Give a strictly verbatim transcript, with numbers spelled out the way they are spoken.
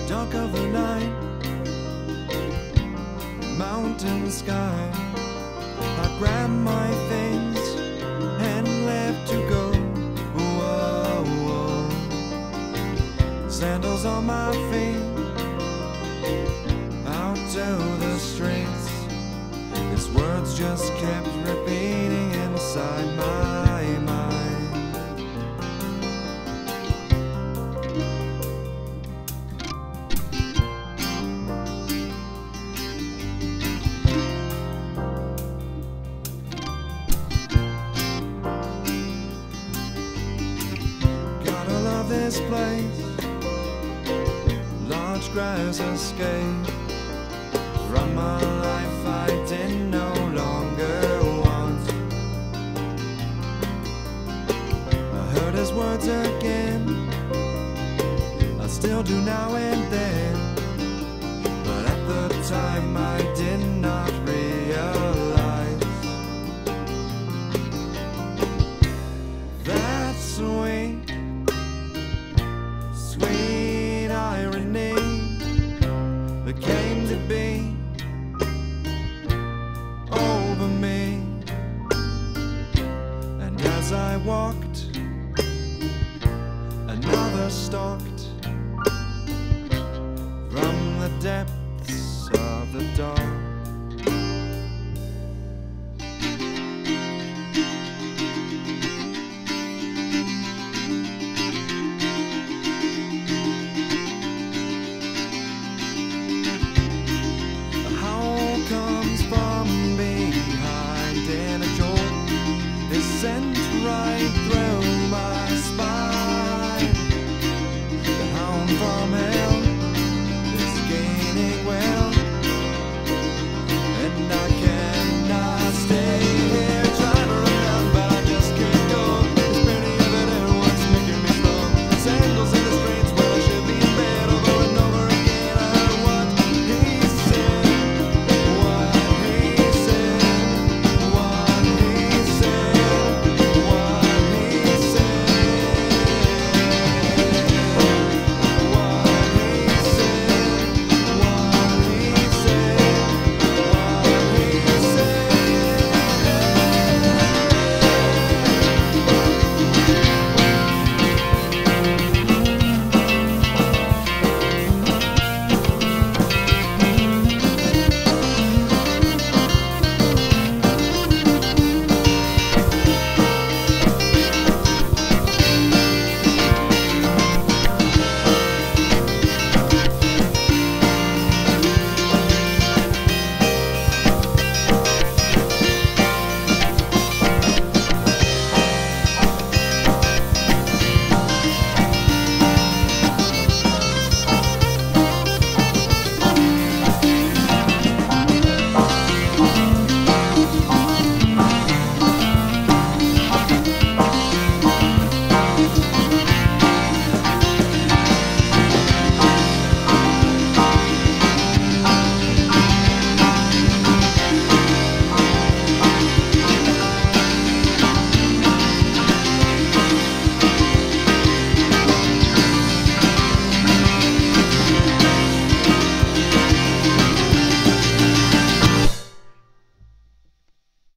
dark of the night, mountain sky. I grabbed my things and left to go. Whoa, whoa. Sandals on my feet, out to the streets. These words just kept repeating inside my mind. Gotta love this place, large grass escape from my life I did no longer want. I heard his words again, I still do now and then, but at the time I did not realize that sweet, sweet irony that came to be over me. And as I walked